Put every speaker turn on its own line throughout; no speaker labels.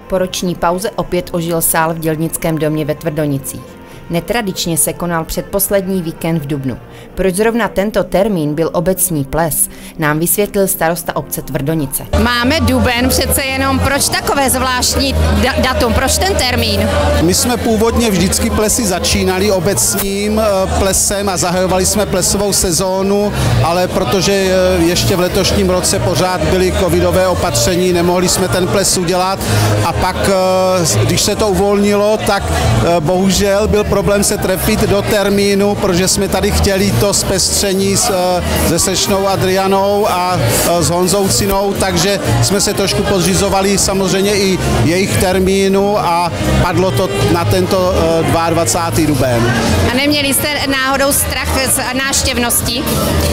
Po roční pauze opět ožil sál v Dělnickém domě ve Tvrdonicích. Netradičně se konal předposlední víkend v dubnu. Proč zrovna tento termín byl obecní ples, nám vysvětlil starosta obce Tvrdonice.
Máme duben, přece jenom proč takové zvláštní datum, proč ten termín?
My jsme původně vždycky plesy začínali obecním plesem a zahajovali jsme plesovou sezónu, ale protože ještě v letošním roce pořád byly covidové opatření, nemohli jsme ten ples udělat a pak, když se to uvolnilo, tak bohužel byl problém se trefit do termínu, protože jsme tady chtěli to zpestření se slečnou Adrianou a s Honzou Cinou, takže jsme se trošku podřizovali samozřejmě i jejich termínu a padlo to na tento 22. duben.
A neměli jste náhodou strach z návštěvnosti?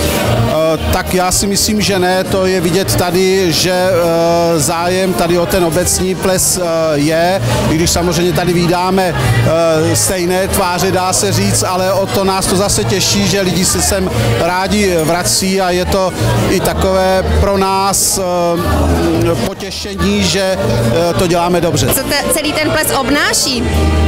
Tak já si myslím, že ne, to je vidět tady, že zájem tady o ten obecní ples je, i když samozřejmě tady vídáme stejné tváře, dá se říct, ale o to nás to zase těší, že lidi se sem rádi vrací a je to i takové pro nás potěšení, že to děláme dobře.
Co celý ten ples obnáší?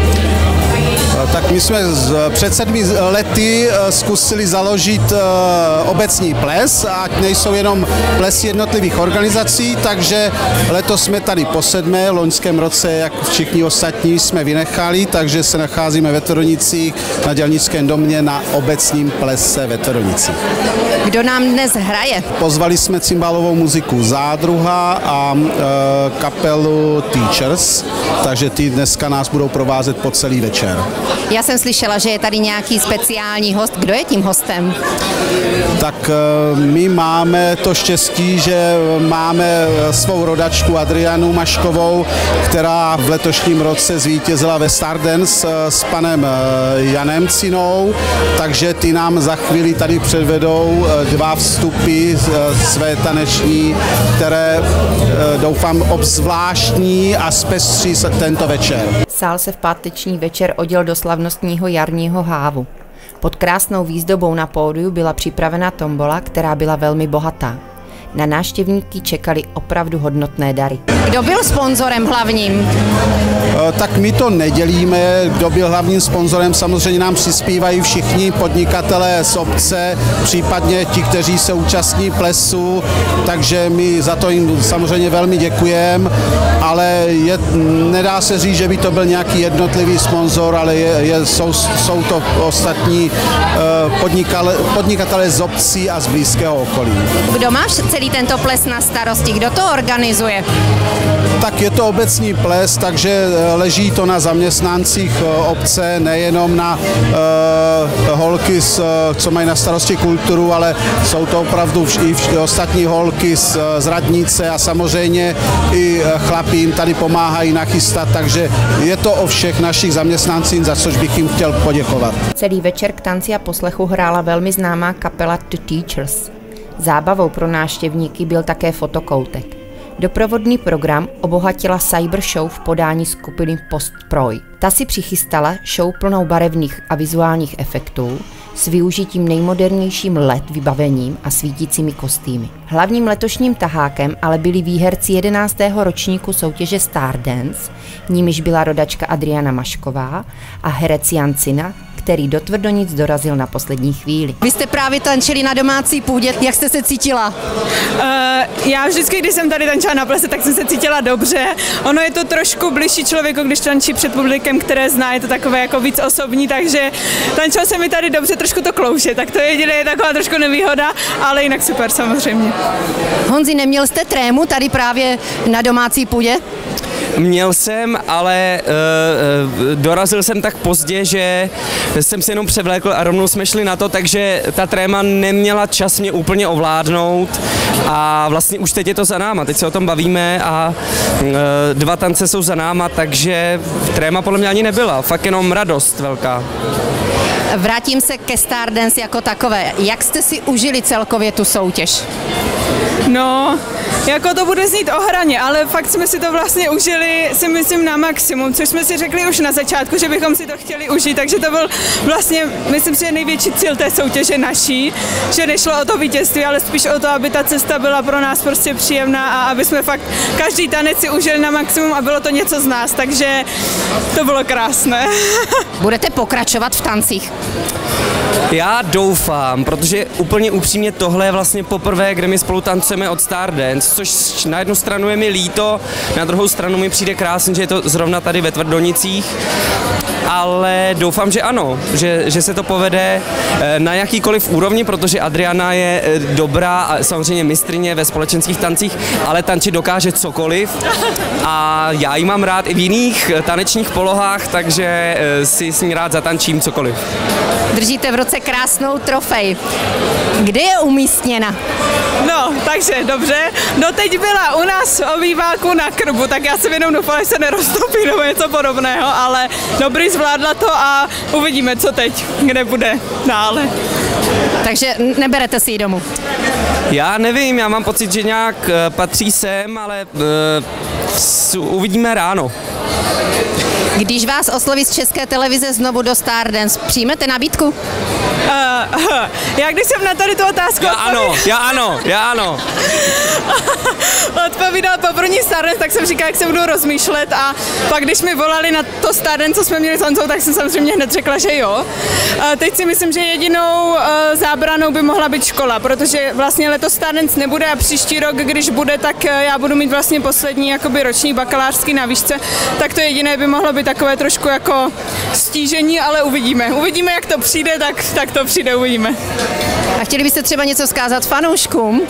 Tak my jsme před 7 lety zkusili založit obecní ples, ať nejsou jenom plesy jednotlivých organizací, takže letos jsme tady po 7. v loňském roce, jak všichni ostatní, jsme vynechali, takže se nacházíme ve Tvrdonicích na Dělnickém domě na obecním plese ve Tvrdonicích.
Kdo nám dnes hraje?
Pozvali jsme cymbálovou muziku Zádruha a kapelu Teachers, takže ty dneska nás budou provázet po celý večer.
Já jsem slyšela, že je tady nějaký speciální host. Kdo je tím hostem?
Tak my máme to štěstí, že máme svou rodačku Adrianu Maškovou, která v letošním roce zvítězila ve Stardance s panem Janem Cinou, takže ty nám za chvíli tady předvedou 2 vstupy své taneční, které doufám obzvláštní a zpestří tento večer.
Sál se v páteční večer oděl do slavnostního jarního hávu. Pod krásnou výzdobou na pódiu byla připravena tombola, která byla velmi bohatá. Na návštěvníky čekali opravdu hodnotné dary.
Kdo byl sponzorem hlavním?
Tak my to nedělíme, kdo byl hlavním sponzorem, samozřejmě nám přispívají všichni podnikatelé z obce, případně ti, kteří se účastní plesu, takže my za to jim samozřejmě velmi děkujeme, ale nedá se říct, že by to byl nějaký jednotlivý sponzor, ale jsou to ostatní podnikatelé z obcí a z blízkého okolí.
Kdo máš celý tento ples na starosti? Kdo to organizuje?
Tak je to obecní ples, takže leží to na zaměstnancích obce, nejenom na holky, co mají na starosti kulturu, ale jsou to opravdu i ostatní holky z radnice a samozřejmě i chlapi jim tady pomáhají nachystat, takže je to o všech našich zaměstnancích, za což bych jim chtěl poděkovat.
Celý večer k tanci a poslechu hrála velmi známá kapela The Teachers. Zábavou pro návštěvníky byl také fotokoutek. Doprovodný program obohatila Cyber Show v podání skupiny Postproj. Ta si přichystala show plnou barevných a vizuálních efektů s využitím nejmodernějším LED vybavením a svítícími kostýmy. Hlavním letošním tahákem ale byli výherci 11. ročníku soutěže Stardance, nimiž byla rodačka Adriana Mašková a herec Jan Cina, který do Tvrdonic dorazil na poslední chvíli.
Vy jste právě tančili na domácí půdě, jak jste se cítila?
Já vždycky, když jsem tady tančila na plese, tak jsem se cítila dobře. Ono je to trošku bližší člověku, když tančí před publikem, které zná, je to takové jako víc osobní, takže tančilo se mi tady dobře, trošku to klouže, tak to jediné je taková trošku nevýhoda, ale jinak super samozřejmě.
Honzi, neměl jste trému tady právě na domácí půdě?
Měl jsem, ale dorazil jsem tak pozdě, že jsem si jenom převlékl a rovnou jsme šli na to, takže ta tréma neměla čas mě úplně ovládnout a vlastně už teď je to za náma, teď se o tom bavíme a 2 tance jsou za náma, takže tréma podle mě ani nebyla, fakt jenom radost velká.
Vrátím se ke Stardance jako takové. Jak jste si užili celkově tu soutěž?
No, jako to bude znít o hraně, ale fakt jsme si to vlastně užili, si myslím, na maximum, což jsme si řekli už na začátku, že bychom si to chtěli užít, takže to byl vlastně, myslím si, největší cíl té soutěže naší, že nešlo o to vítězství, ale spíš o to, aby ta cesta byla pro nás prostě příjemná a aby jsme fakt každý tanec si užili na maximum a bylo to něco z nás, takže to bylo krásné.
Budete pokračovat v tancích?
Já doufám, protože úplně upřímně tohle je vlastně poprvé, kde my spolu tancujeme od Stardance, což na jednu stranu je mi líto, na druhou stranu mi přijde krásně, že je to zrovna tady ve Tvrdonicích, ale doufám, že ano, že se to povede na jakýkoliv úrovni, protože Adriana je dobrá a samozřejmě mistryně ve společenských tancích, ale tančit dokáže cokoliv a já ji mám rád i v jiných tanečních polohách, takže si s ní rád zatančím cokoliv.
Držíte v ruce krásnou trofej. Kde je umístěna?
No, takže dobře. Doteď byla u nás v obýváku na krbu, tak já jsem jenom doufala, že se neroztopí nebo něco podobného, ale dobrý, zvládla to a uvidíme, co teď, kde bude dále.
Takže neberete si ji domů?
Já nevím, já mám pocit, že nějak patří sem, ale uvidíme ráno.
Když vás osloví z České televize znovu do Stardance, přijmete nabídku?
Já když jsem na tady tu otázku
Já ano.
odpovídala po první Stardance, tak jsem říkala, jak se budu rozmýšlet a pak když mi volali na to Stardance, co jsme měli s Honzou, tak jsem samozřejmě hned řekla, že jo. Teď si myslím, že jedinou zábranou by mohla být škola, protože vlastně letos Stardance nebude a příští rok, když bude, tak já budu mít vlastně poslední jakoby roční bakalářský na výšce, tak to jediné by mohlo být takové trošku jako stížení, ale uvidíme. Uvidíme, jak to přijde, tak to přijde, uvidíme.
A chtěli byste třeba něco vzkázat fanouškům?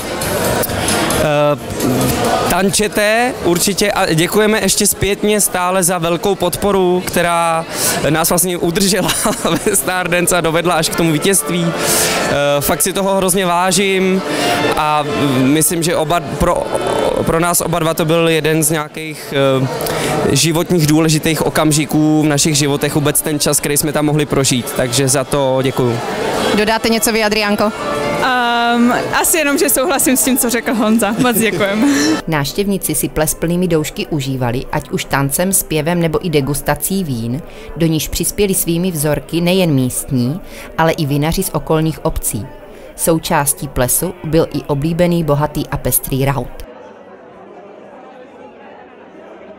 Tančete určitě a děkujeme ještě zpětně stále za velkou podporu, která nás vlastně udržela ve Stardance a dovedla až k tomu vítězství. Fakt si toho hrozně vážím a myslím, že pro nás oba dva to byl jeden z nějakých životních důležitých okamžiků v našich životech, vůbec ten čas, který jsme tam mohli prožít, takže za to děkuju.
Dodáte něco vy, Adriánko?
Asi jenom, že souhlasím s tím, co řekl Honza. Moc děkujeme.
Návštěvníci si ples plnými doušky užívali, ať už tancem, zpěvem nebo i degustací vín, do níž přispěli svými vzorky nejen místní, ale i vinaři z okolních obcí. Součástí plesu byl i oblíbený, bohatý a pestrý raut.